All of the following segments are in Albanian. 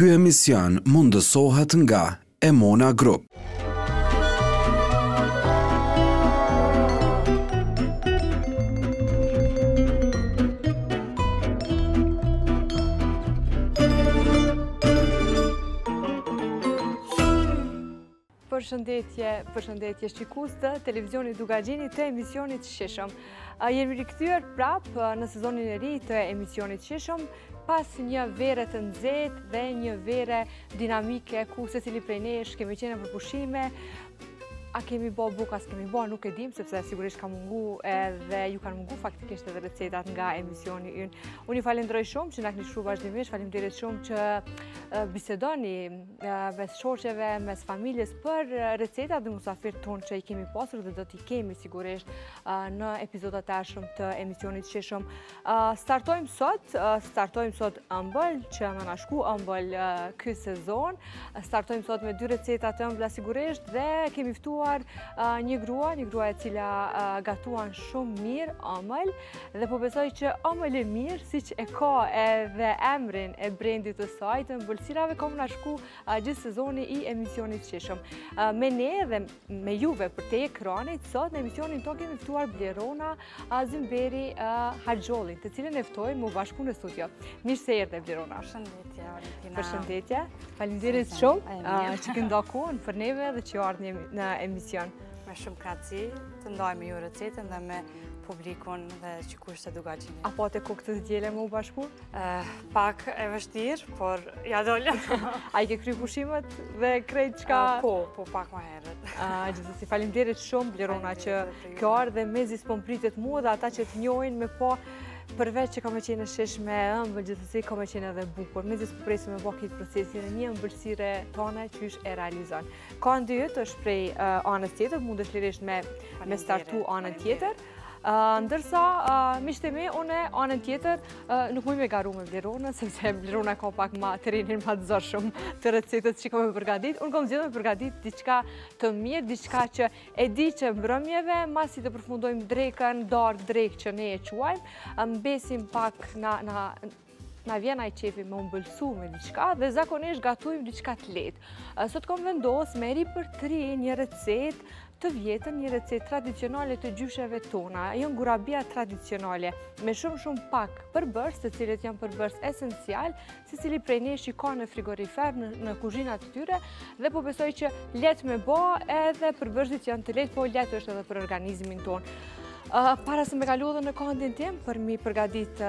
Ky emision mundësohet nga Emona Group. Përshëndetje shikues të televizionit Dugagjini të emisionit Shishëm. Jemi rikthyer prapë në sezonin e ri të emisionit Shishëm pas një vere të nxehtë dhe një vere dinamike ku secili prej nesh kemi qenë për pushime. A kemi bo buka, s'kemi bo, nuk e dim, sepse sigurisht ka mungu edhe ju kanë mungu faktikisht edhe recetat nga emisioni ynë. Unë i falenderoj shumë që na keni shkruar vazhdimisht, faleminderit shumë që bisedoni mes shoqeve, mes familjes për recetat dhe musafirët tonë që i kemi pasur dhe do t'i kemi sigurisht në epizodat e ardhshëm të emisionit Shishëm. Startojmë sot ëmbël që më na shku ëmbël ky sezon. Startojmë sot me 2 receta të ëmbla sigurisht dhe kemi ftuar një grua e cila gatuan shumë mirë ëmbël dhe po besoj që ëmbël e mirë siç e ka edhe emrin e brendit të saj të ëmbëlsirave ka më na shku gjithë sezoni i emisionit Shishëm. Me ne dhe me juve për te ekranit sot në emisionin tonë kemi ftuar Blerona Zimberi Harxhollin, të cilën e ftoj më bashku në studio. Mirë se erdhe Blerona. Përshëndetje Valentina. Përshëndetje. Faleminderit shumë që ke ndokuar për neve dhe që ardhni në emision. Me shumë kratësi të ndaj me ju recetën dhe me publikun dhe qikush të Dugagjini. Apo të kokë të djele më u bashku? Pak e vështirë, por ja dollë. A i ke kry pushimet dhe krejt qka? Po pak ma herët. Gjithësi, faleminderit shumë, Blerona, që kjo ardhe mezi s'po mpritet mua dhe ata që të njojnë me po përveç që ka me qenë shesh me ëmbël, gjithësi ka me qenë edhe bukur. Mezi s'po presim me bo këtë procesin e një ëmbëlsire tone që ish e realizon. Ka ndyjët është prej anës tjetër, mund është lirisht me startu anën tjetër. Ndërsa, miqtë e mi, une anën tjetër nuk muj me garu me Blerona, sepse Blerona ka pak ma terenin ma të zorshëm të recetët që ka me përgadit. Unë kom zhjetë me përgadit diçka të mirë, diçka që e di që mbrëmjeve, masi të përfundojmë drekën, dark drek që ne e quajmë, mbesim pak na vjen ai qefi me umbëlsu me diçka dhe zakonisht gatujmë diçka të lehtë. Sot kom vendos me ri për tri një recetë të vjetën, një recetë tradicionale të gjysheve tona, janë gurabia tradicionale, me shumë pak përbërës, të cilët janë përbërës esencial, se cili prej nesh i ka në frigorifer, në kuzhinat të tyre, dhe po besoj që letë me bo, edhe përbërësit janë të letë, po letë është edhe për organizmin tonë. Para se me kalu dhe në kohëndin tim, për mi përgadit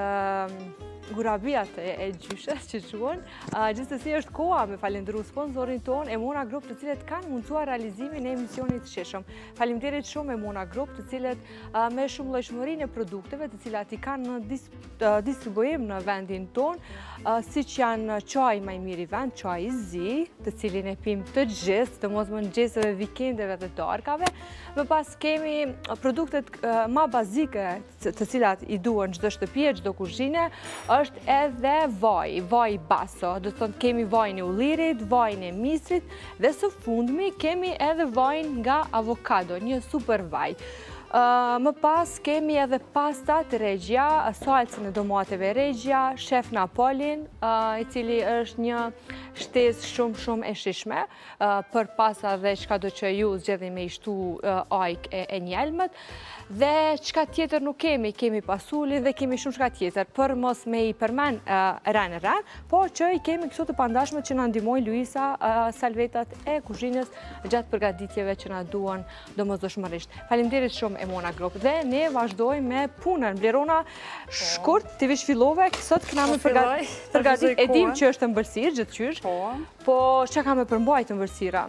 gurabijat e gjyshes që quhen, gjithsesi është koha me falendëru sponsorin ton, Emona Group, të cilët kanë mundësua realizimin e emisionit Shishëm. Faleminderit shumë Emona Group, të cilët me shumë llojshmërinë e produkteve, të cilat i kanë në distribuim në vendin ton, siç janë çaj më i miri vend, çaj i zi, të cilin e pim të gjithë, të mos më nxesëve vikendeve dhe darkave. Më pas kemi produktet ma bazike, të cilat i duan çdo shtëpi, çdo kuzhine, është edhe vaj baso. Do të thonë kemi vajin e ullirit, vajin e misrit dhe së fundmi kemi edhe vajin nga avokado, një super vaj. Më pas kemi edhe pastat Regia, salcën e domateve Regia, Chef Napolin, i cili është një shtesë shumë e shishme, për pasa dhe qka do që ju zgjedhi me ishtu ajk e njelmët, dhe qka tjetër nuk kemi pasuli dhe kemi shumë qka tjetër, për mos me i përmen rën, po që i kemi këso të pandashme që në ndimojnë Luisa salvetat e kuzhinës gjatë përgaditjeve që na duan domosdoshmërisht. Faleminderit shumë Emona Group dhe ne vazhdojmë me punën. Blerona, shkurt, ti vish fillove, sot këna me përgatit, e dim që është ëmbëlsirë gjithqysh, po që ka me përmbajt ëmbëlsira?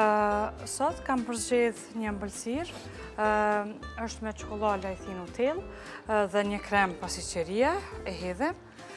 Sot kam përzgjedh një ëmbëlsirë, është me çokoladë lajthi Nutell dhe një krem pasqyria e hedhem.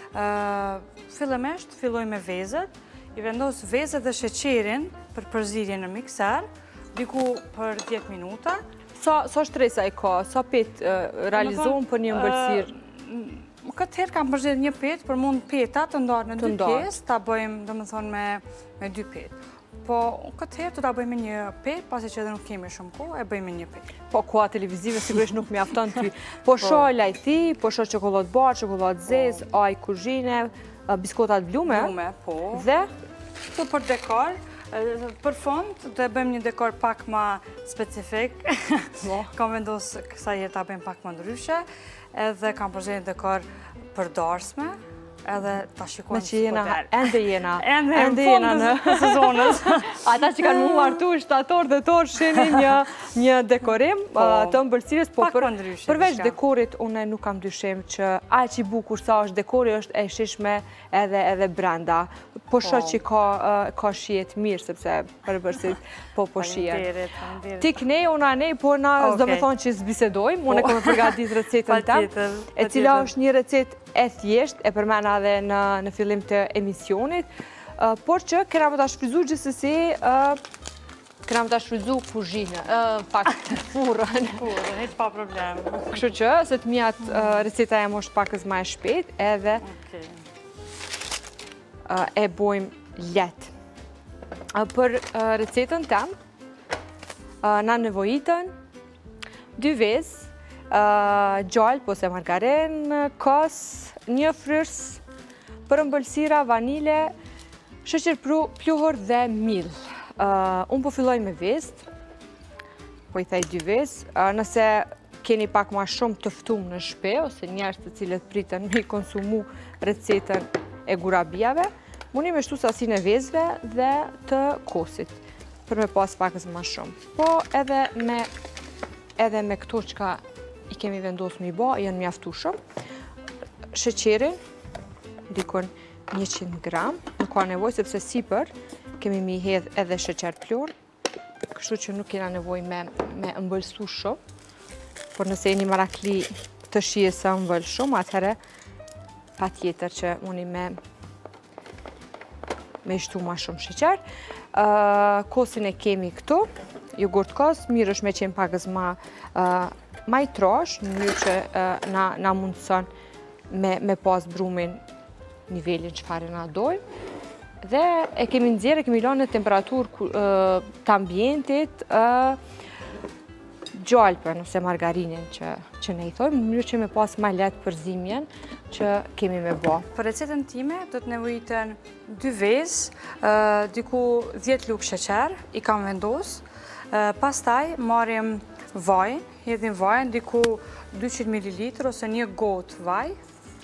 Fillimisht filloj me vezët, i vendos vezët dhe sheqerin për përzirje në mikser, diku për 10 minuta. Sa shtresa i ka? Sa pet realizohen për një ëmbëlsirë? Këtë herë kam përzgjedh një pet, për mund peta të ndarë në 2 pjesë, ta bëjmë domethënë me 2 petë. Po këtë herë të ta bëjmë një petë, pasi që edhe nuk kemi shumë kohë, e bëjmë një petë. Po koha televizive sigurisht nuk mjafton ty. Po shoh lajthi, po shoh çokoladë bar, çokoladë zezë, aj kuzhine, biskotat blume. Blume, po. Dhe Këtu për dekor, për fond, të bëjmë një dekor pak ma specifik. Kam vendosë kësa jetë ta bëjmë pak më ndryshe, edhe kam përzirë një dekor për darsme, edhe ta shikojmë që jena, ende jena në sezonës. Ata që kanë mu martu shtator dhe tor sheni një dekorim të ëmbëlsirës, po përveç dekorit, une nuk kam dyshim që aq i bukur sa është dekori është e shishme edhe brenda. Po shoh që ka shijet mirë, sepse përbërësit po shijet. Ti kënej, una nej, po na do me thonë që zbisedojmë, une kom e përgatit recetën tem, e cila është një recet e thjesht, e përmena dhe në fillim të emisionit, por që kena më të shfryzu gjithsesi, kena më të shfryzu kuzhinë, furën. Furën, heq pa problem. Kështu që, se të mijat receta e më është pakës ma e shpejt, edhe e bojmë letë. Për recetën tem, na nevojitën 2 vezë, gjallë, pose margarin, kos, një fryrs, për ëmbëlsira, vanile, sheqer pluhur dhe mill. Unë po filloj me vezë, po i thaj 2 vezë, nëse keni pak ma shumë të ftum në shpe, ose njerës të cilët pritën me konsumu recetën e gurabijave, mundi me shtu sasin e vezëve dhe të kosit, për me pas pakës ma shumë. Po edhe me këto qka i kemi vendosë mi bo, janë mjaftushëm. Sheqerin, dikon 100 gram, nuk ka nevoj, sepse sipër kemi mi hedh edhe sheqer plur, kështu që nuk kena nevoj me ëmbëlsu shumë, por nëse jeni marakli të shije sa ëmbël shumë, atëherë pa tjetër që unë me shtu ma shumë sheqer. Kosin e kemi këtu, jogurt kos, mirë është me qenë pakës ma i trosh, në mënyrë që na mundëson me pas brumin nivelin që fare na dojmë. Dhe e kemi nxjerrë, e kemi lënë në temperaturë të ambientit gjallë, nëse margarinin që ne i thojmë, në mënyrë që me pas ma letë përzimjen që kemi me bo. Për recetën time, do të nevojiten 2 vezë, diku 10 luk sheqer, i kam vendosë. Pastaj marim vaj, hedhim vajën, diku 200 ml ose një gotë vaj.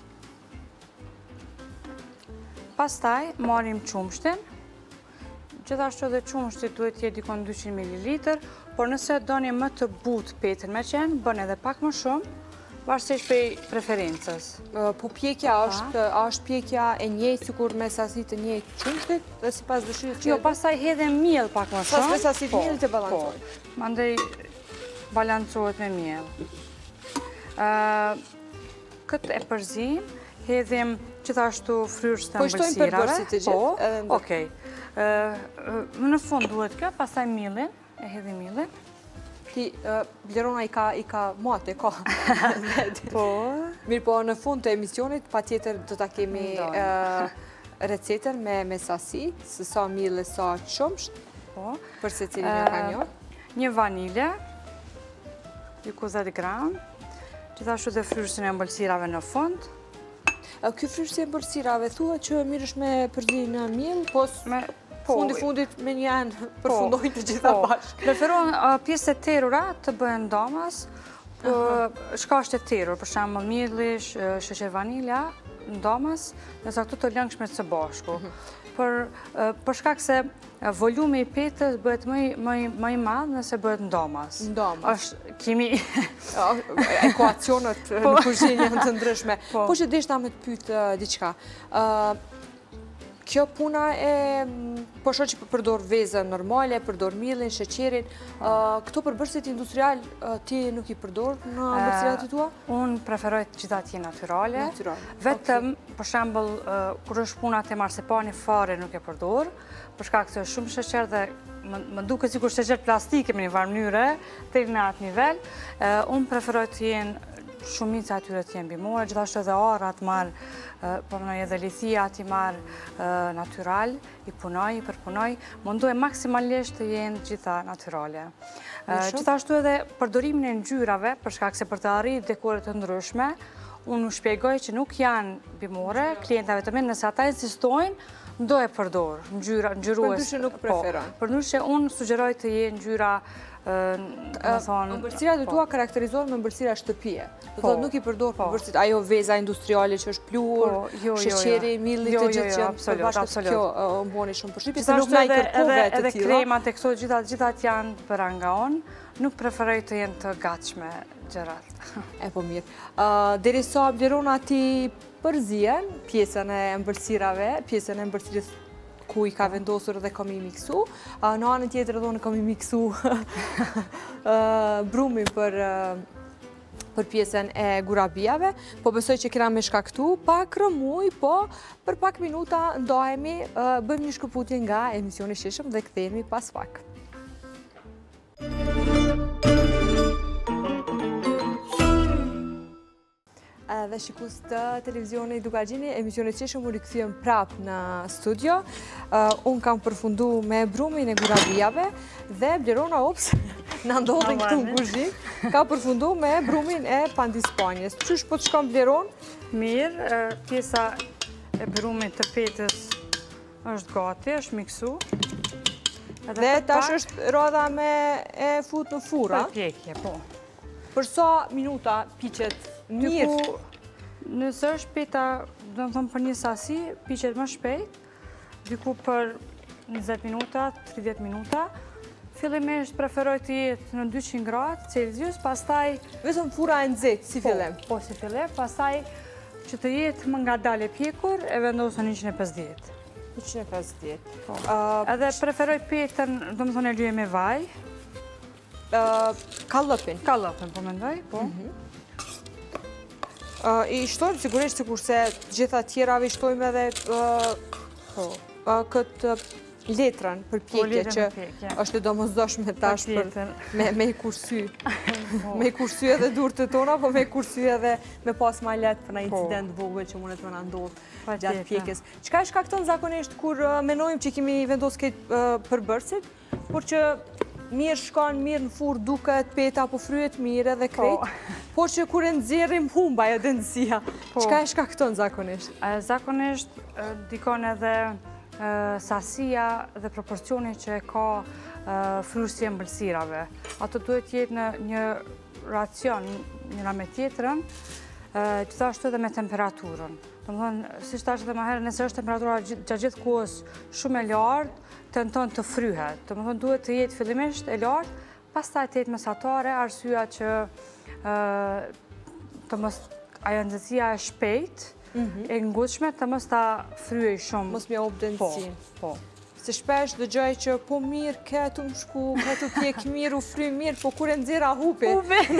Pastaj marim qumshtin. Gjithashtu edhe qumshti duhet jetë dikon 200 ml, por nëse doni më të butë petën me qenë, bën edhe pak më shumë, varësisht prej preferencës. Po pjekja është pjekja e njëjtë, sikur me sasi të njëjtë qumshtit, dhe si pas dëshirë që... Jo, pastaj hedhem miell pak më shumë. Pas me sasi të miell të balancojnë. Mandej balancohet me miell. Këtë e përzim, hedhem gjithashtu fryrës të ëmbëlsirave. Po shtojmë përbërësit të gjithë? Po, okej. Në fund duhet kjo, pastaj millin, e hedhim millin. Blerona i ka mate, ka. Po. Mirë, po në fund të emisionit, pa tjetër do të kemi recetën me sasi, së sa mille, sa qumsht, për se cilin e ka një. Një vanilje, diku 10 gram, gjithashtu dhe fryrësin e ëmbëlsirave në fund. Ky fryrësi e ëmbëlsirave, thua që mirë është me përzi në miell, fundit me një anë përfundojnë të gjitha bashkë. Preferon pjesë e terura të bëhen damas, shkasht e terur, për shembull mielli, sheqer vanilja, damas, nëse ato të lëngshme së bashku. Për shkak se volumi i petës bëhet më i madh nëse bëhet në damas. Në damas. Kemi... Ekuacionet në kuzhinë janë të ndryshme. Po që deshta me të pytë diqka. Kjo puna po shoh që përdor vezën normale, përdor millin, sheqerin. Këto përbërësit industrial ti nuk i përdor në ëmbëlsirat e tua? Unë preferoj të gjitha të jenë natyrale. Vetëm, për shembull, kur është puna te marsipani fare nuk e përdor, për shkak se është shumë sheqer dhe më duket sikur sheqer plastike me një farë mënyre, deri në atë nivel. Unë preferoj të jenë shumica atyre të jenë bimore, gjithashtu edhe arat marë, po mënoj edhe lithia ti marë natural, i punoj, i përpunoj, mundu e maksimalisht të jenë gjitha naturale. Gjithashtu edhe përdorimin e ngjyrave, për shkak se për të arritur dekore të ndryshme, unë u shpjegoj që nuk janë bimore, klientave të minë, nëse ata insistojnë, Do e përdor, ngjyrues. Përndryshe nuk preferon. Përndryshe unë sugjeroj të jenë ngjyra ëmbëlsirat e tua karakterizohen me ëmbëlsira shtëpie. Do thotë nuk i përdor përbërësit ajo veza industriale që është pluhur, sheqeri, milli të gjithë që përbashkët kjo mboni shumë përshtypje, se nuk na i kërkove të tilla. Edhe kremat e këto gjithat janë bëra nga unë, nuk preferoj të jenë të gatshme gjërat. E po mirë. Derisa Blerona ti përzien pjesën e ëmbëlsirave, pjesën e ëmbëlsirës ku i ka vendosur dhe kam i miksu. Në anën tjetër edhe unë kam i miksu brumin për pjesën e gurabijave, po besoj që kena me shkaktu pak rëmuj, po për pak minuta ndahemi, bëjmë një shkëputje nga emisioni Shishëm dhe kthehemi pas pak. Dhe shikus të televizioni Dukagjini, emisionet Qeshëm u rikëthujem prap në studio. Unë kam përfundu me brumin e gurabijave dhe Blerona, në ndodhin këtu në kuzhinë, ka përfundu me brumin e pandispanjes. Qysh po të shkam Bleron? Mirë, pjesa e brumit të petës është gati, është miksu. Dhe tash është rodha me e fut në fura. Për pjekje, po. Për sa minuta piqet mirë? Nëse është peta, do më thonë për një sasi, piqet më shpejt, diku për 20 minuta, 30 minuta. Fillimisht preferoj të jetë në 200 gradë Celsius, pastaj... Vetëm fura e nxehtë, si fillim? Po, si fillim, pastaj që të jetë më ngadalë pjekur, e vendosën 150. 150. Edhe preferoj petën, do më thonë e lyje me vaj. Kallëpin? Kallëpin, po mendoj, po. I shtojmë sigurisht sikurse gjitha tjerave i shtojmë edhe këtë letrën për pjekje që është e domosdoshme tash me i kursy. Me i kursy edhe durët të tona, po me i kursy edhe me pas ma letë për në incident vogël që mundet më në ndodhë gjatë pjekjes. Qka është shkakton zakonisht kur menojmë që kemi vendos këtë përbërësit, por që mirë shkon, mirë në furë duket, peta apo fryet mirë edhe krejt, por që kur e nëzjerim humba e dëndësia. Qka e shkakton zakonisht? Zakonisht dikon edhe sasia dhe proporcioni që e ka fryrësi e mbëlsirave. Ato duhet jetë në një racion, njëra me tjetërën, gjithashtu edhe me temperaturën. Do më thonë, si shtash edhe ma herë, nëse është temperatura gjatë gjithë kohës shumë e lartë, tenton të fryhet. Do më thonë, duhet të jetë fillimisht e lartë, pastaj të jetë mesatare, arsyeja që ajo nxehtësia e shpejt, e ngutshme, të mos ta fryej shumë. Mos me opë dëndësin. Po. Se shpesh dëgjoj që po mirë, këtu më shku, këtu pjek mirë, u fry mirë, po kur e nxjerra hupi.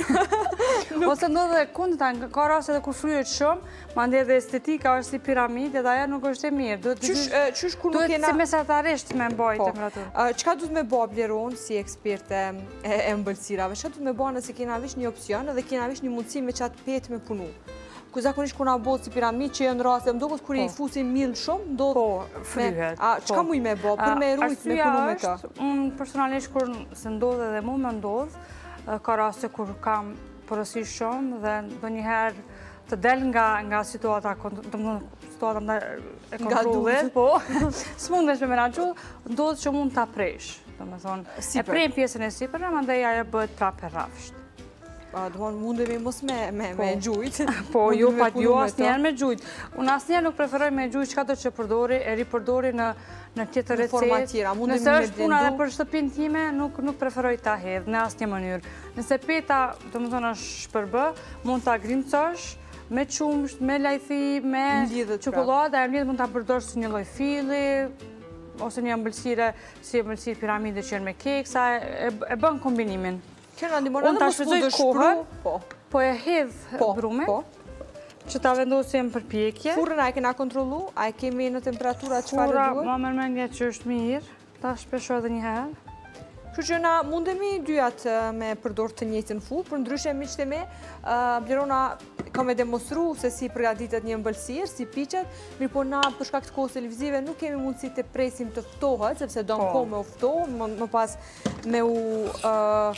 Ose ndodhe kundëta, ka rase dhe kur fryet shumë, mandej dhe estetika është si piramidë, edhe aja nuk është e mirë. Qysh kur nuk jena... Duhet si mesatarisht me mbaj temperaturë. Qka duhet me bo Blerona si eksperte e mbëlsirave? Qka duhet me bo nëse kena vish një opcion edhe kena vish një mundësi me qatë petë me punu? Ku zakonisht kur na bëhet si piramidë që janë raste, më duket kur i fusin mill shumë, ndodh fryhet. Çka muj me bë për me rujt me punu me të? Unë personalisht kur se ndodh edhe mua më ndodh, ka raste kur kam porosi shumë dhe ndonjëherë të del nga situata, domethënë situata e kontrollit, po. S'mundesh me menaxhu, ndodh që mund ta presh, domethënë. E prem pjesën e sipërme, mandej ajo bëhet prapë rrafsht. Mundemi mos me gjujt. Po, jo asnjëherë me gjujt. Unë asnjëherë nuk preferoj me gjujt çka do që përdori, e ripërdori në tjetër recetë. Nëse është puna edhe për shtëpinë time, nuk preferoj ta hedh në asnjë mënyrë. Nëse peta, domethënë është shpërbë, mund ta grimcosh me qumsht, me lajthi, me çokoladë, e mlidhet mund ta përdorësh si një lloj filli ose një ëmbëlsire si ëmbëlsirë piramide që janë me keksa, e bën kombinimin. Unë ta shfrytëzoj kohën, po e hedh brumin, që ta vendosim për pjekje. Furrën a e kena kontrollu? A e kemi në temperatura çfarë duhet? Furra, ma mërmendje që është mirë, ta shpeshoj edhe një herë. Kështu që na mundemi dyat me përdor të njëjtin furrë, për ndryshe miqtë e mi, Blerona ka me demonstru se si përgatitet një ëmbëlsirë, si piqet, mirë po na për shkak të kohës televizive nuk kemi mundësi të presim të ftohet, sepse do në kohë me u ftohë, më pas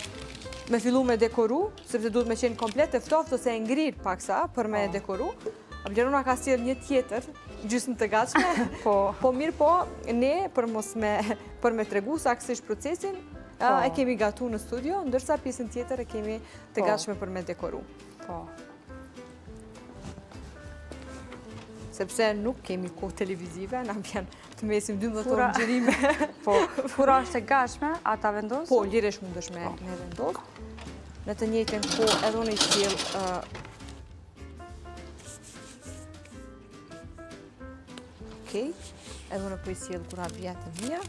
me fillu me dekoru, sepse duhet me qenë komplet e ftoftë ose e ngrirë paksa për me dekoru. Blerona ka sjell një tjetër, gjysmë të gatshme, po mirë po, ne për me tregu saktësisht procesin, e kemi gatu në studio, ndërsa pjesën tjetër e kemi të gatshme për me dekoru. Sepse nuk kemi kohë televizive, na vjen të mesim 12 orë gjerime. Po, kur është e gatshme, ata vendosë? Po, liresh mundesh me vendosë. Në të njëjtën kohë edhe unë i sjell Okej, edhe unë po i sjell kurabijat e mia.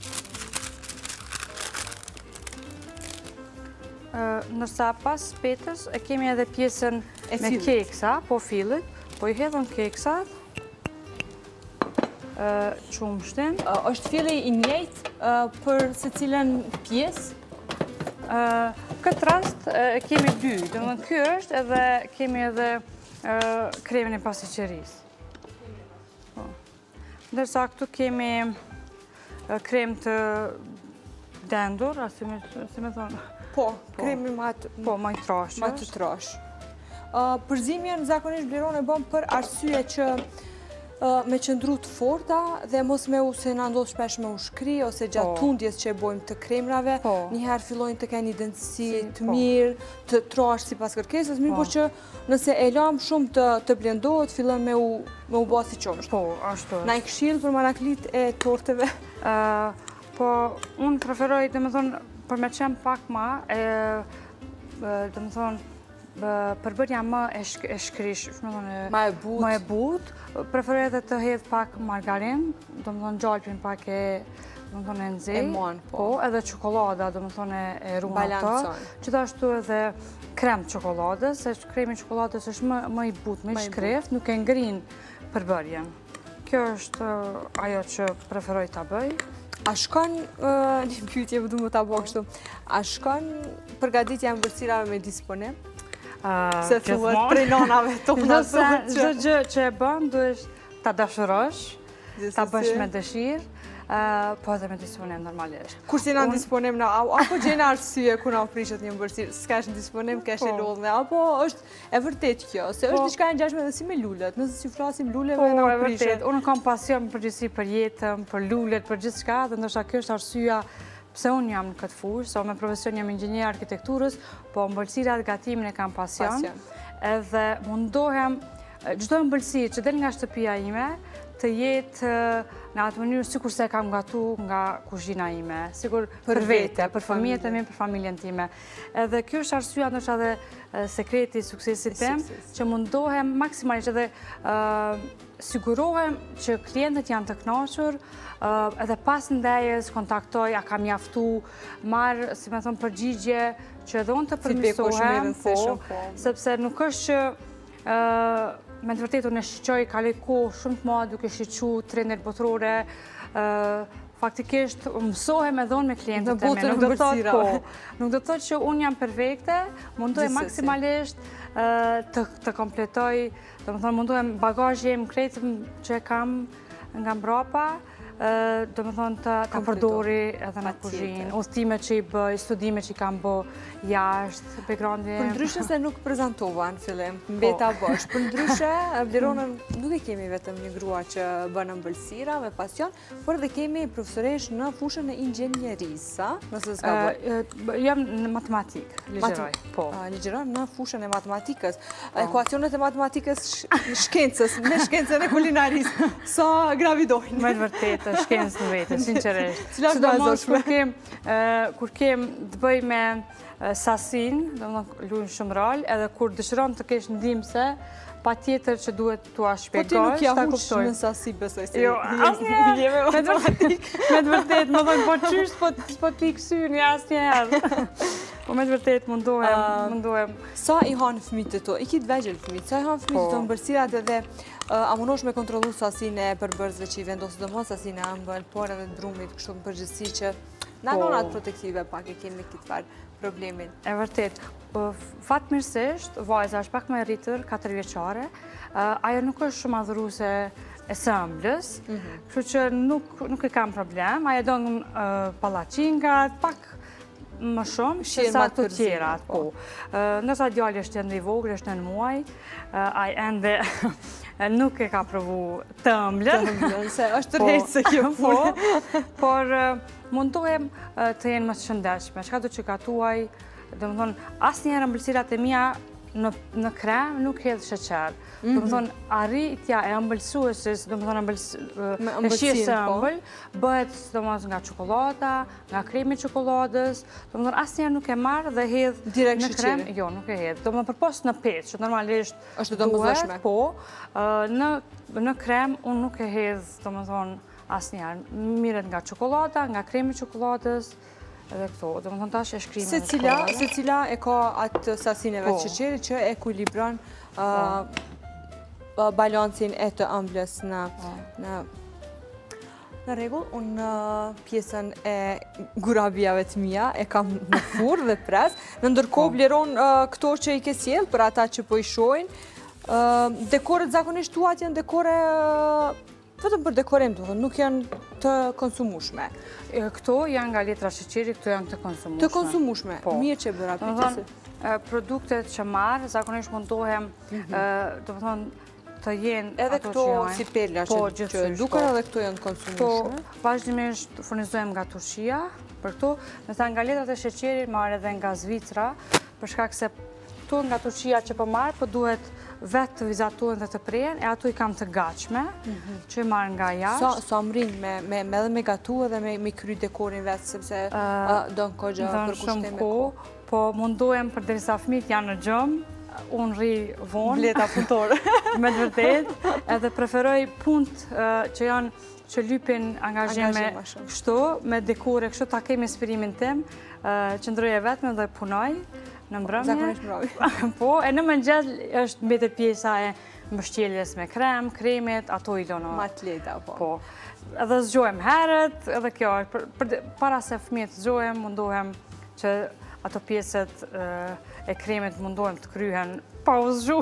Nërsa pas petës e kemi edhe pjesën me keksa, po fillit, po i hedhëm keksat, qumshtin. Është filli i njëjtë për secilën pjesë? Këtë rast e kemi dy, domethënë ky është edhe kemi edhe kremin e pasliçerisë. Ndërsa këtu kemi krem të dendur, si me thonë. Po, kremi ma të trashë. Ma të trashë. Përzimjen zakonisht Blerona e bëm për arsye që me qëndru të forta dhe mos me u se në ndodhë shpesh me u shkri ose gjatë tundjes që e bojmë të kremrave, njëherë fillojnë të keni dëndësi të mirë, të trashë si pas kërkesës, mirë po që nëse e lamë shumë të blendohet, fillon me u ba si qomështë. Po, ashtu. Na i këshilë për maraklit e torteve? Po, unë preferoj, dhe me thonë, për me qenë pak ma, dhe me thonë, përbërja më e shkrish, ma e but, preferoj edhe të hedh pak margarin, do më thonë gjalpin pak e nxej, edhe qokolada, do më thonë e runa të, gjithashtu edhe krem qokoladës, se kremi qokoladës është më i but, më i shkreft, nuk e ngrin përbërjen. Kjo është ajo që preferoj të bëj. A shkon, një pyetje më du më të abo kështu, a shkon përgatitja ëmbëlsirave me disponim? Se thuhet prej nonave tona. Çdo gjë që e bën duhet ta dashurosh, ta bësh me dëshirë, po edhe me disponim normalisht. Kur si na disponim na, apo gjen arsye ku na prishet një ëmbëlsirë, s'kash disponim, kesh e lodhme, apo është e vërtet kjo, se është diçka e ngjashme edhe si me lulet, nëse si flasim luleve na prishet. Unë kam pasion përgjithësi për jetën, për lulet, për gjithçka, dhe ndoshta kjo është arsyeja pse unë jam në këtë fushë, so me profesion jam inxhinier arkitekturës, po ëmbëlsirat gatimin e kam pasion, edhe mundohem çdo ëmbëlsirë që del nga shtëpia ime të jetë në atë mënyrë sikur se e kam gatu nga kuzhina ime, sikur për vete, për fëmijët e mi, për familjen time. Edhe kjo është arsyeja ndoshta edhe sekreti i suksesit tim, që mundohem maksimalisht edhe sigurohem që klientët janë të kënaqur, edhe pas ndajës kontaktoj, a kam mjaftu, marr, si me thonë, përgjigje, që edhe unë të përmirësohem, sepse nuk është që me të vërtetë unë e shiqoj kaloj kohë shumë të madhe duke shiqu trendet botërore, faktikisht mësohem edhe unë me klientët e me, nuk do të thotë që unë jam perfekte, mundohem maksimalisht të kompletoj, do të thonë mundohem bagazhin krejtë që e kam nga mbrapa, do më thonë të përdori edhe në kuzhinë, udhëtimet që i bëj, studimet që i kam bë jashtë, background-i. Për ndryshe se nuk prezentova në fillim, mbeta bosh. Për ndryshe, Bleronën nuk e kemi vetëm një grua që bën ëmbëlsira me pasion, por edhe kemi profesoresh në fushën e inxhinierisë, nëse s'ka bëj. Jam në matematikë, ligjeroj. Ligjeroj në fushën e matematikës. Ekuacionet e matematikës shkencës, me shkencën e kulinarisë, sa gravidojnë. Me të vërtetë, shkencë në vetë, sinqeresht. Sidomos kur kem të bëj me sasin, do më luajnë shumë rol, edhe kur dëshiron të kesh ndihmëse, pa tjetër që duhet t'ua shpjegosh, ta kuptoj. Po ti nuk ja huq në sasi, besoj se jemi matematikë. Me të vërtet, më thonë, po qysh, po ti kësyn, asnjëherë. Po me të vërtet, mundohem. Sa i hanë fëmijët e to? I kitë vegjël fëmijët, sa i hanë fëmijët e to ëmbëlsirat edhe a mundosh me kontrollu sasinë e përbërësve që i vendosë domos sasinë e ëmbël, por edhe drumit, kështu në përgjithësi që na nonat protektive pak e kemi këtë farë problemin. E vërtet, fatmirësisht, vajza është pak më e rritur, 4 vjeçare, ajo nuk është shumë adhuruese e së ëmblës, kështu që nuk e kam problem, ajo do në pallaqingat, pak më shumë se sa të tjerat, po. Nësa djali është ende i vogël, është 9 muaj, ai ende nuk e ka provu të ëmblën. Se është tërheqë se kjo punë. Por mundohem të jenë më të shëndetshme. Çka do që gatuaj, domethënë asnjëherë ëmbëlsirat e mia në krem nuk hedh sheqer. Domethënë arritja e ëmbëlsuesit, domethënë e shijës ëmbël, bëhet domos nga çokolada, nga kremi i çokoladës, domethënë asnjëherë nuk e marr dhe hedh direkt në krem. Jo, nuk e hedh. Domethënë përpos në peçë, që normalisht është domosdoshme. Po, në krem unë nuk e hedh, domethënë asnjëherë. Mirret nga çokolada, nga kremi i çokoladës. Edhe këto, do më thonë tash e shkrimin. Secila e ka atë sasineve të sheqerit që ekuilibron balancin e të ëmblës në rregull. Unë pjesën e gurabijave të mia e kam në furrë dhe pres. Në ndërkohë bleron këto që i ke sjell për ata që po i shohin. Dekoret zakonisht tuat janë dekore vetëm për dekorim, nuk janë të konsumueshme. Këto janë nga letra sheqeri, këto janë të konsumueshme. Të konsumueshme, mirë që bëra pyetje. Produktet që marr, zakonisht mundohem, domethënë të jenë edhe këto si perla që duken edhe këto janë të konsumueshme. Po, vazhdimisht furnizojmë nga Turqia për këto, nëse nga letrat e sheqerit marr edhe nga Zvicra, për shkak se këto nga Turqia që po marr, po duhet vetë të vizatohen dhe të prejen, e ato i kam të gatshme, që i marrë nga jashtë. Sa më rinë edhe me gatu edhe me kry dekorin vetë, sepse do në kogja për kushtim e kohë. Po mundohem për derisa fëmijët janë në gjëmë, unë rri vonë. Bleta punëtore. Me të vërtet, edhe preferoj punët që janë që lypin angazhim me kështu, me dekore, kështu ta kemi inspirimin tim, qëndroj e vetëm dhe punoj. Në mbrëmje. Zakonisht mbrëmje. Po, e në mëngjes është mbetet pjesa e mbështjelljes me krem, kremit, ato i lono. Ma të leta, po. Po. Edhe zgjohem herët, edhe kjo, para se fëmijët zgjohem, mundohem që ato pjeset e kremit mundohem të kryhen pa u zgju.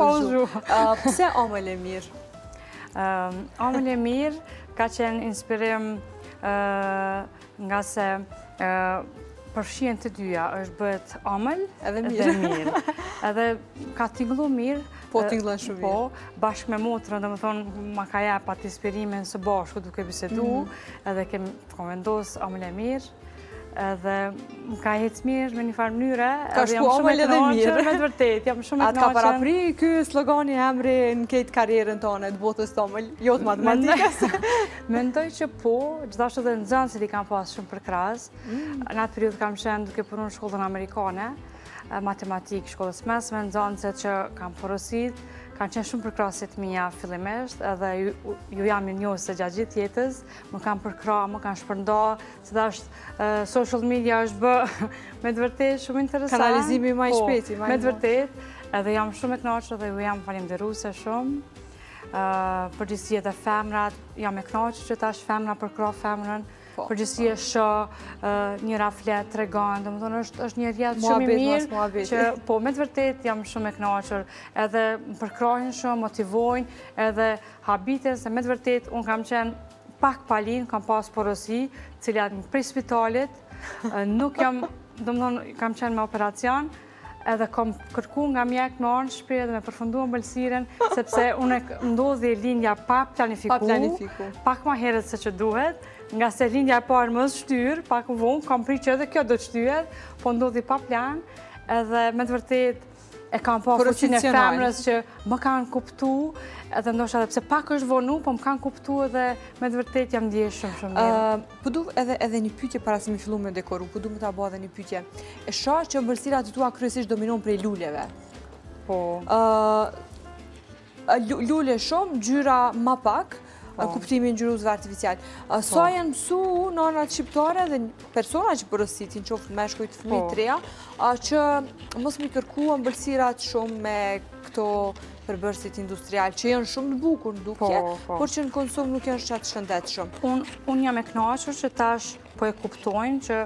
Pse omël e mirë? Omël e mirë ka qenë inspirim nga se përfshien të dyja, është bëhet omël edhe mirë. Edhe ka tingëllu mirë. Po, tingëllën shumë mirë. Po, bashkë me motrën, dhe më thonë, ma ka jep atë inspirimin së bashku duke bisedu, edhe kemi vendosë omël e mirë, edhe më ka hecë mirë me një farë mënyre. Ka shku omël edhe mirë. Me të vërtet, jam shumë të knaqen. Atë ka parapri ky slogani emri në këtë karierën tonë, të botës të omël, jo të matematikës. Mendoj që po, gjithashtu dhe nxënësit i kam pas shumë për krahas. Në atë periudhë kam qenë duke punu në shkollën amerikane, matematikë, shkollës mesme, nxënësit që kam porosit, kanë qenë shumë përkrasit mija fillimisht, edhe ju jam një njohës se gjatë gjithë jetës, më kanë përkra, më kanë shpërnda, se da është social media është bë, me të vërtet shumë interesant. Kanalizimi ma i shpeti. Me të vërtet, edhe jam shumë e knaqë dhe ju jam falimderuse shumë. Përgjithësia dhe femrat, jam e knaqë që ta është femra përkra femrën, përgjithësia shë, njëra flet, tregan, dhe më thonë është një rjetë shumë i mirë, që po me të vërtet jam shumë e knaqër, edhe më përkrajnë shumë, motivojnë, edhe habites, dhe me të vërtet unë kam qenë pak palin, kam pas porosi, cilat në prej spitalit, nuk jam, dhe më thonë, kam qenë me operacion, edhe kom kërku nga mjek me arnë shprej dhe me përfundu ëmbëlsiren, sepse unë ndodhi lindja pa planifiku, pak ma herët se që duhet, nga se lindja e parë më shtyrë, pak vonë, kam pri që edhe kjo do të shtyret, po ndodhi pa plan, edhe me të vërtet e kam pa fuqin e femrës që më kanë kuptu, edhe ndoshta edhe pse pak është vonu, po më kanë kuptu edhe me të vërtet jam ndjesh shumë mirë. Po du edhe një pyetje para se mi fillu me dekoru, po du me ta bëj edhe një pyetje. E shoh që ëmbëlsirat e tua kryesisht dominon prej luleve. Po. Lule shumë, gjyra ma pak, kuptimin ngjyruzve artificial. Sa janë mësu nënat shqiptare dhe persona që porositin, qoftë meshkujt, fëmijë të reja, që mos mi kërku ëmbëlsirat shumë me këto përbërësit industrial, që janë shumë të bukur në dukje, por që në konsum nuk janë qatë shëndetshëm. Unë jam e kënaqur që tash po e kuptojnë që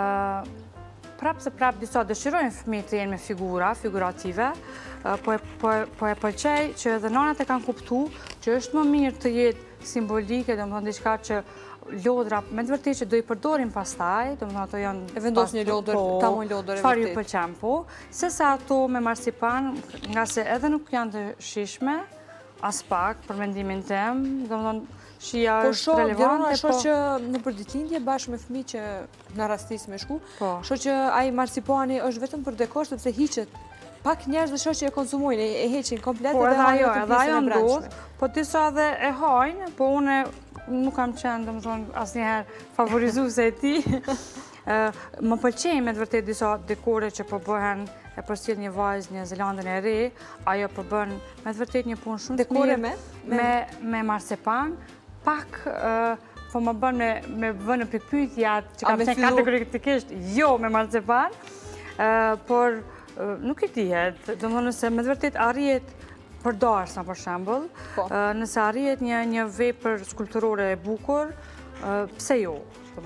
prapë disa dëshirojnë fëmijë të jenë me figura, figurative, po e pëlqej që edhe nënat e kanë kuptu që është më mirë të jetë simbolike, dhe më thonë diçka që lodra, me të vërtet që do i përdorim pastaj, dhe më thonë ato janë... E vendos një lodër, tamon lodër e vërtet. Çfarë ju pëlqen po, se sa ato me marsipan, nga se edhe nuk janë të shishme, as pak, për mendimin tem, do më thonë, shia është Verona, relevante, shoh që në përditëlindje bashkë me fëmijë që në rastis me shku, shoh që ai marcipani është vetëm për dekor, sepse hiqet. Pak njerëz dhe shoh që e konsumojnë, e heqin komplet edhe ajo edhe ajo ndodh, po disa edhe e hajnë, po une nuk kam qenë, do më thonë, asnjëherë favorizuese e tij. Më pëlqejnë me të vërtet disa dekore që po bëhen e përcjell një vajzë një Zelandën e Re, ajo po bën me të vërtet një punë shumë të mirë me marcepan, pak po më bën me vënë në pikpyetjat që kam qenë kategorikisht jo me marcepan, por nuk i dihet, do më thonë se me të vërtet arrijet për darsma për shembull, nëse arrijet një vepër skulpturore e bukur, pse jo?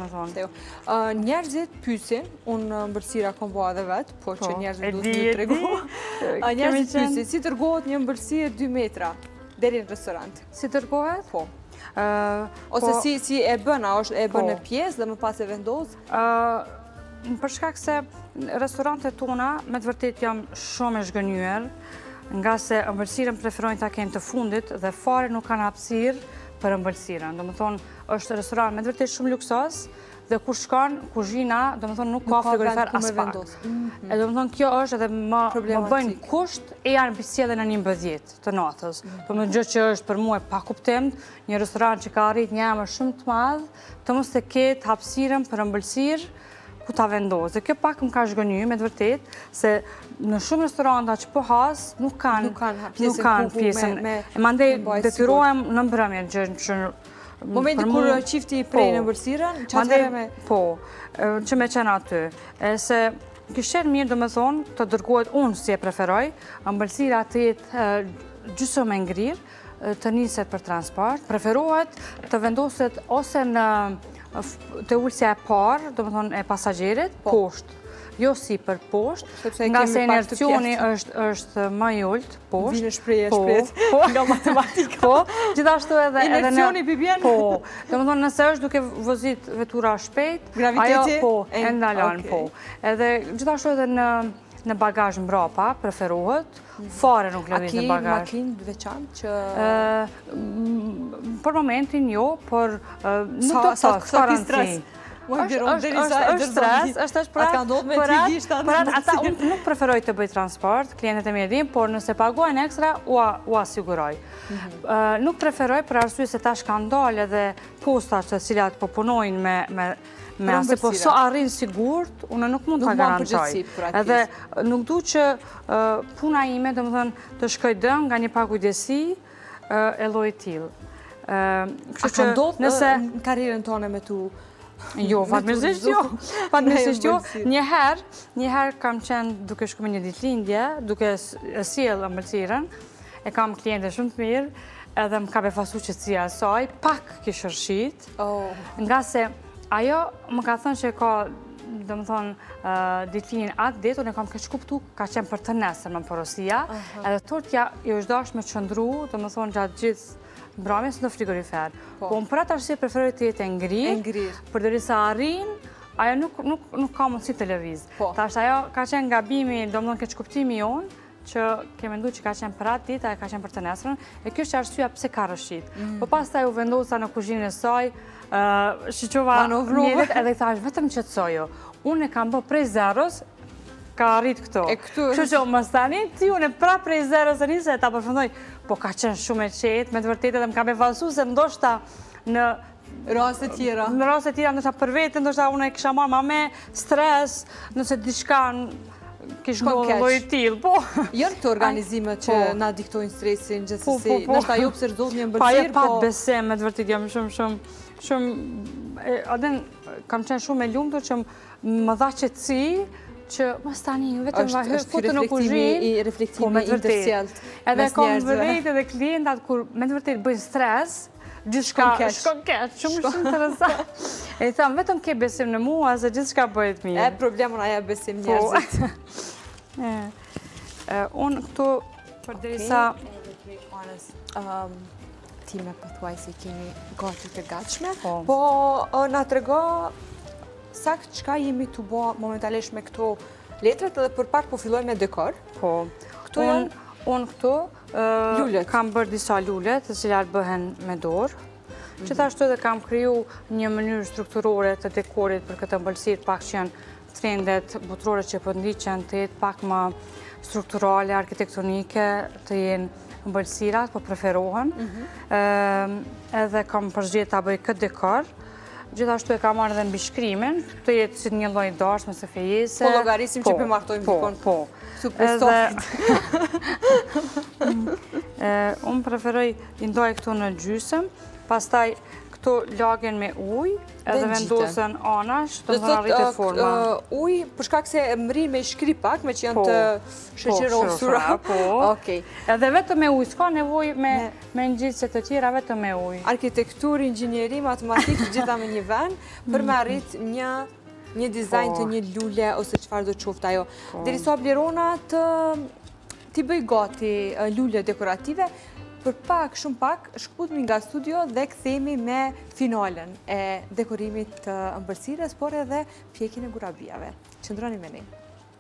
Njerëzit pyesin, unë ëmbëlsira kom bëha edhe vetë, po që njerëzit duhet të tregu. Njerëzit pyesin, si tërgohet një ëmbëlsirë 2 metra deri në restorant? Si tërgohet? Po. Ose si e bën, a është e bën në pjesë dhe më pas e vendos? Për shkak se restorantet tona, me të vërtet jam shumë e zhgënjur, nga se ëmbëlsirën preferojnë ta kenë të fundit dhe fare nuk kanë hapësirë për ëmbëlsirën. Do më thonë, është restoran me të vërtet shumë luksos dhe kur shkon, kuzhina, do më thonë, nuk ka frigorifer as pak. E do më thonë, kjo është edhe më bëjnë kusht e janë bisjede në 11 të natës. Do më gjë që është për mu e pa kuptim, një restoran që ka arrit një emër shumë të madhë, të mos të ketë hapësirën për ëmbëlsirë ku ta vendosë. Dhe kjo pak më ka zhgënjur me të vërtet, se në shumë restoranta që po has, nuk kanë pjesën. E mandej detyrohem në mbrëmje gjë që momenti kur qifti prej në ëmbëlsirën, qatëherë me... Po, që me qenë aty. Se kishtë qenë mirë, do me thonë, të dërgohet unë si e preferoj, ëmbëlsira të jetë gjysmë e ngrirë, të niset për transport, preferohet të vendoset ose në të ullësja e parë, do me thonë e pasagjerit, poshtë. Jo si për poshtë, nga se inercioni është më i ullët, poshtë. Vine shprejt, nga matematika. Po, gjithashtu edhe... Inercioni pibjen? Po, do më thonë nëse është duke vozit vetura shpejt, graviteti? Po, e ndalon, po. Edhe gjithashtu edhe në bagazh mbrapa, preferohet, fare nuk lëviz në bagazh. A ki makinë veçantë që... Për momentin jo, por nuk të thotë garanci. është stres, për atë ata unë nuk preferoj të bëj transport, klientet e mi edhim, por nëse paguajnë ekstra, u asiguroj. Nuk preferoj për arsye se tash kanë dalë edhe postat të cilat po punojnë me asë, po so arrin sigurt, unë nuk mund të garantoj. Edhe nuk du që puna ime, dhe më thënë, të shkoj dëm nga një pakujdesi e llojit tillë. A ka ndodhur në karrierën tonë me tu? Jo, fatmirësisht jo. Fatmirësisht jo. Njëherë kam qenë duke shku me një ditëlindje, duke sjell ëmbëlsirën, e kam kliente shumë të mirë, edhe më ka befasu qetësia e saj, pak kishë rshit, nga se ajo më ka thënë që ka, do më thonë, ditëlindjen atë ditë, unë e kam keq kuptu, ka qenë për të nesër më porosia, edhe tortja jo është dash me qëndru, do më thonë gjatë gjithë mbrëmjes në frigorifer. Po më për atë arsye preferoj të jetë e ngrirë, përderisa arrin, ajo nuk ka mundësi të lëviz. Tash ajo ka qenë gabimi, do më thonë keq kuptimi jonë, që ke mendu që ka qenë për atë ditë, ajo ka qenë për të nesërën, e kjo është arsyeja pse ka rrëshit. Po pastaj u vendosa në kuzhinën e saj, shiqova mjetet edhe i thash vetëm qetësoju. Unë e kam bë prej zeros, ka arrit këto. Kështu që më stani, ti unë e pra prej zeros e njëse e ta përfundoj, po ka qenë shumë e qetë, me të vërtetë edhe më ka befasu se ndoshta në raste tjera. Në raste tjera, ndoshta për vetë, ndoshta unë e kisha marrë ma me stres, nëse diçka kishë ndodhur lloj tillë, po. Jënë këto organizimet që na diktojnë stresin gjithsesi, ndoshta ju observoni një ëmbëlsirë, po. Pa pat besem, me të vërtetë jam shumë, aden kam qenë shumë e lumtur që më dha qetësi që më stani vetëm futu në kuzhinë, reflektimi intersjelt. Edhe kom vërejt edhe klientat kur me të vërtet bëjnë stres, gjithçka shkon keq, shumë interesant. E i tham vetëm ke besim në mua se gjithçka bëhet mirë. Problemon aja besim njerëzit. Unë këtu përderisa ti me pëthuaj se kemi gati të gatshme, po na trego sakt çka jemi të bo momentalisht me këto letret edhe për pak po filloj me dekor. Po, Unë këtu kam bërë disa lullet të cilat bëhen me dorë. Gjithashtu edhe kam kriju një mënyrë strukturore të dekorit për këtë ëmbëlsirë, pak që janë trendet botërore që po ndiqen të jetë pak më strukturale, arkitektonike, të jenë ëmbëlsirat, po preferohen. Edhe kam përgjigjë ta bëj këtë dekor. Gjithashtu e kam marrë edhe mbi shkrimin, të jetë si një lloj dashme se fejese. Po llogarisim që përmartojmë dikon. Po. Super soft. Unë preferoj i ndoj këtu në gjysëm, pastaj këtu lagen me ujë, edhe vendosen anash, të më rritet forma. Ujë, për shkak se mrin me shkri pak, me që janë të sheqerosura. Okej. Edhe vetëm me ujë, s'ka nevojë me ngjitse të tjera, vetëm me ujë. Arkitekturë, inxhinieri, matematikë, gjitha me një vend, për me arrit një dizajn të një lule ose çfarë do të qoftë ajo. Derisa Blerona ti bëj gati lule dekorative, për pak, shumë pak, shkputemi nga studio dhe kthehemi me finalen e dekorimit të ëmbëlsirës, por edhe pjekjen e gurabijave. Qëndroni me ne.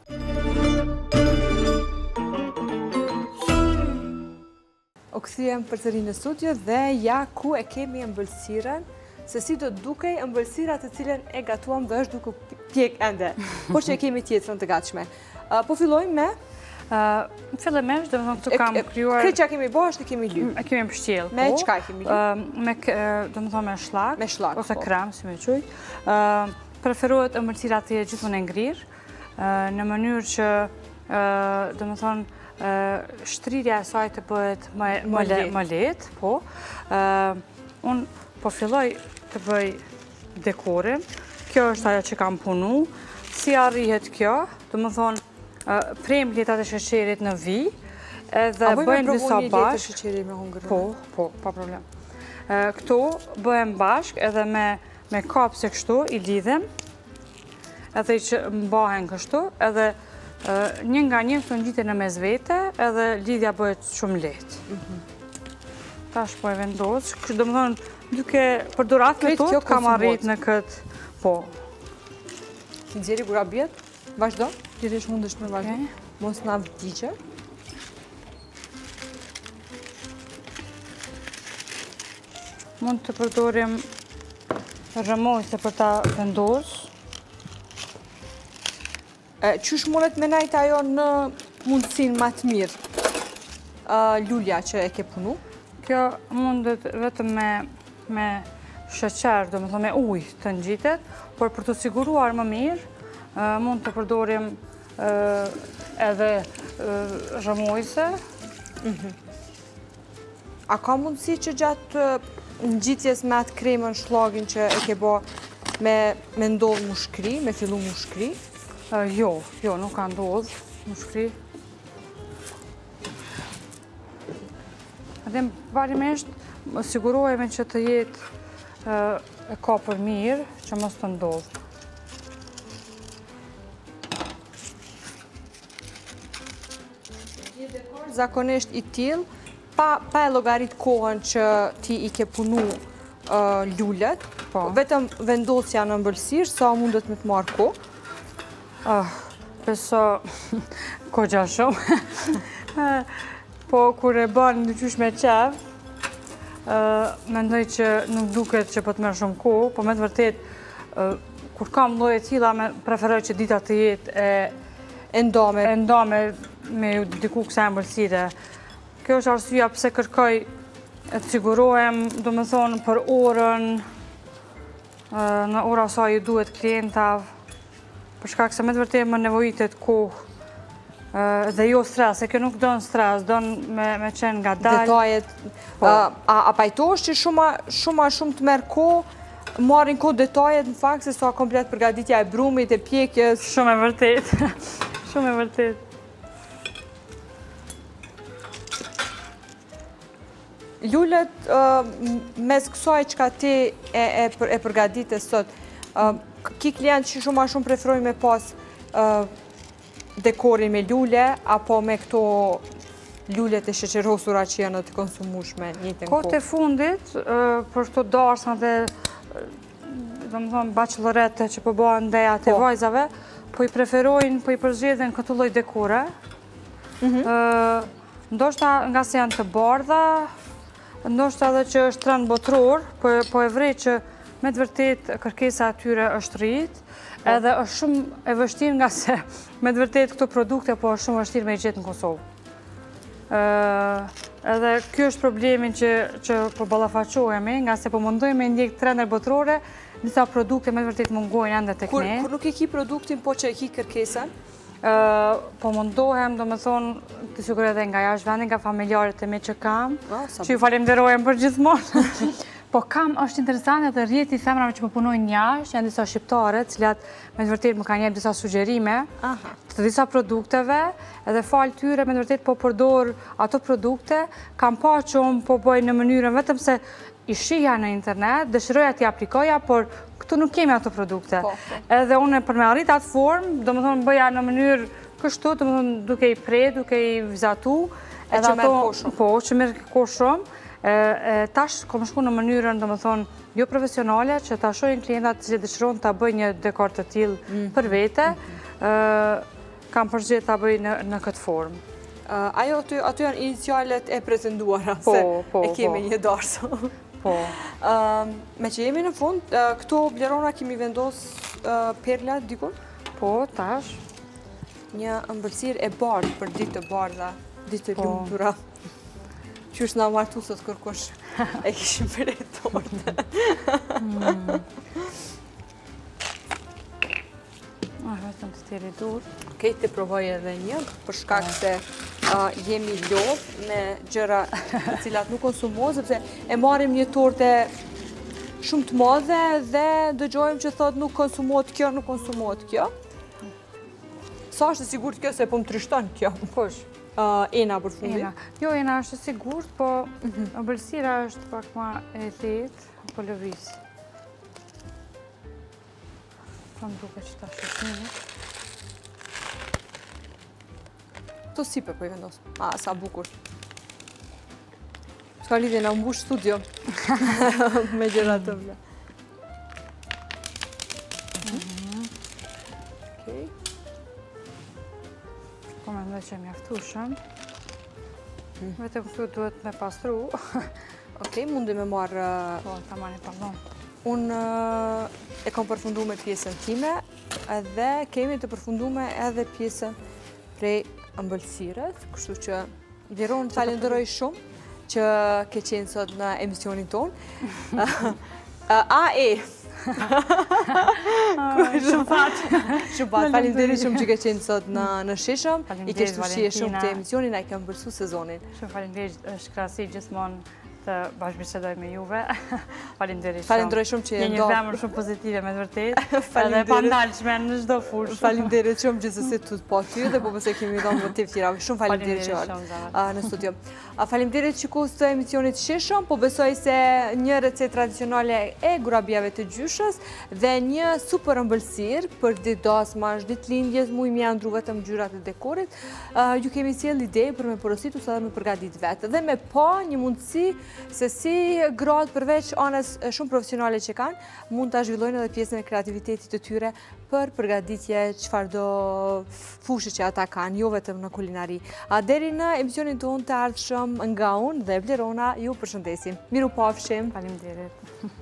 O kthyem përsëri në studio dhe ja ku e kemi ëmbëlsirën, se si do të dukej ëmbëlsira të cilën e gatuam dhe është duke pjek ende, por që e kemi tjetrën të gatshme. Po fillojmë me Fillimisht, dhe më këtu kam kryuar... Këtë që kemi bërë është kemi lyp. E kemi pështjel, po. Me qka kemi lyp? Dhe më thonë me shlak. Me shlak, po. Ose krem, si me quj. Preferohet ëmbëlsira të jetë gjithmonë e ngrirë, në mënyrë që, dhe më thonë, shtrirja e saj të bëhet më letë, po. Unë po filloj të bëj dekorin. Kjo është ajo që kam punu. Si arrihet kjo, dhe më thonë, prem letat e sheqerit në vi, edhe bëjmë disa bashkë. A bëjmë letat e sheqerit me hungër? Po, pa problem. Këtu bëjmë bashkë edhe me kapë se kështu, i lidhem, edhe i që mbahen kështu, edhe një nga një këtu ngjite në mes vete, edhe lidhja bëhet shumë lehtë. Tash po e vendos, dhe më thonë, duke përdur atë metodë, kam arrit në këtë, po. Ti nxjerri gurabjet, vazhdo? Gjithesh mundesh me vazhdo, mos na vdiqe. Mund të përdorim rrëmojse për ta vendos. Qysh mundet me najt ajo në mundësin ma të mirë, lulja që e ke punu? Kjo mundet vetëm me sheqer, do me thë me ujë të ngjitet, por për të siguruar më mirë, mund të përdorim edhe rrëmojse. A ka mundësi që gjatë ngjitjes me atë kremën shlagin që e ke bo me ndodhë mushkri, me fillu mushkri? Jo, nuk ka ndodhë mushkri. Edhe parimisht, sigurohemi që të jetë e kapur mirë, që mos të ndodhë. Zakonisht i tillë, pa e llogarit kohën që ti i ke punu lullet, vetëm vendosja në ëmbëlsirë, sa mundet me të marrë kohë? Beso kogja shumë. Po, kur e banë në qysh me qef, mendoj që nuk duket që po të merë shumë kohë, po me të vërtet, kur kam lloje të tilla, preferoj që dita të jetë e ndame me diku kësa ëmbëlsire. Kjo është arsyeja pse kërkoj të sigurohem, do me thonë, për orën, në ora sa ju duhet klientav, për shkak se me të vërtet më nevojitet kohë dhe jo stres, e kjo nuk donë stres, donë me qenë nga dalë. Detajet. A pajtosh që shumë të merë kohë, marrin kohë detajet në fakt, se sa komplet përgatitja e brumit, e pjekjes? Shumë e vërtet, shumë e vërtet. Lullet, mes kësaj që ka ti e përgatite sot, ki klient që shumë preferojnë me pas dekorin me lulle, apo me këto lullet e sheqerosura që janë të konsumueshme njëjtën kohë? Kohët e fundit, për këto darsna dhe bachelorette që po bëhen ndeja të vajzave, po i preferojnë, po i përzgjedhin këtë lloj dekore. Ndoshta nga se janë të bardha, ndoshta edhe që është trend botror, po e vrej që me të vërtet kërkesa atyre është rrit, edhe është shumë e vështirë nga se me të vërtet këto produkte po është shumë vështirë me i gjetë në Kosovë. Edhe kjo është problemin që po ballafaqohemi, nga se po mundojmë me ndjek trendet botrore, disa produkte me të vërtet mungojnë ende tek ne. Kur nuk e ki produktin, po që e ki kërkesën? Po mundohem, do më thonë, të sigur edhe nga jashtë vendin, nga familjarët e me që kam, që ju falenderojmë për gjithmonë. Po kam, është interesant edhe rjeti femrave që më punojnë jashtë, janë disa shqiptare, cilat me të vërtet më kanë jep disa sugjerime të disa produkteve, edhe falë tyre me të vërtet po përdor ato produkte, kam pa që unë po bëj në mënyrën vetëm se i shihja në internet, dëshiroja t'i aplikoja, por këtu nuk kemi ato produkte. Edhe unë për me arrit atë formë, do më thonë bëja në mënyrë kështu, do më thonë duke i prej, duke i vizatu. E që merë ko shumë. Po, që merë ko shumë. Tash kom shku në mënyrën, do më thonë, jo profesionale, që ta shojnë klientat që dëshiron të bëj një dekor të tillë për vete, kam përgjith të bëj në këtë formë. Ajo aty janë inicialet e pretenduara, se e kemi një dorso. Po. Me që jemi në fund, këto blerona kemi vendos perla dikun? Po, tash. Një ëmbëlsirë e bardhë për ditë të bardha, ditë të lumtura. Qysh nga martu sot kërkosh e kishim për e torte. Vetëm të tjeri dur. Okej, të provoj edhe një, për shkak se jemi lodhë me gjëra të cilat nuk konsumohet, sepse e marim një torte shumë të madhe dhe dëgjojmë që thot nuk konsumohet kjo, nuk konsumohet kjo. Sa është e sigurt kjo se po më trishton kjo? Kush? Ena për fundit? Jo, ena është e sigurt, po ëmbëlsira është pak ma e lehtë, po lëviz. Po më duke që ta shqipnimi. To sipe po i vendos. Sa bukur. Ska lidhje në mbush studio me gjëra të vle. Po me ndoj që mjaftushëm. Vetëm këtu duhet me pastru. Okej, mundi me marrë... Po, ta marrë një pardon. Unë e kam përfundu me pjesën time, edhe kemi të përfundu me edhe pjesën prej ëmbëlsirës, kështu që Vjeron falenderoj shumë që ke qenë sot në emisionin tonë. Shumë pat, falenderit shumë që ke qenë sot në Shishëm, i ke shtushie shumë të emisionin, a i ke mbërsu sezonin. Shumë falenderit, është krasi gjithmonë të bashkëbisedoj me juve. Falenderit shumë. Falenderoj shumë që je një femër shumë pozitive me të vërtet. Edhe pandalshme në çdo fushë. Falenderit shumë gjithsesi të po ty dhe po pëse kemi dhënë motiv tjera. Shumë falenderit që ardhë në studio. Falenderit shikus të emisionit Shishëm, po besoj se një recet tradicionale e gurabjave të gjyshës dhe një super ëmbëlsirë për ditë dasmash, ditë lindjes, mu i mjandru vetëm gjyrat e dekorit. Ju kemi sjell ide për me porositu sa dhe me përgatit vetë. Dhe me pa një mundësi se si gratë përveç anës shumë profesionale që kanë, mund të zhvillojnë edhe pjesën e kreativitetit të tyre për përgatitje çfarëdo fushë që ata kanë, jo vetëm në kulinari. Deri në emisionin tonë të ardhshëm nga unë dhe Vlerona, ju përshëndesim. Miru pafshim. Faleminderit.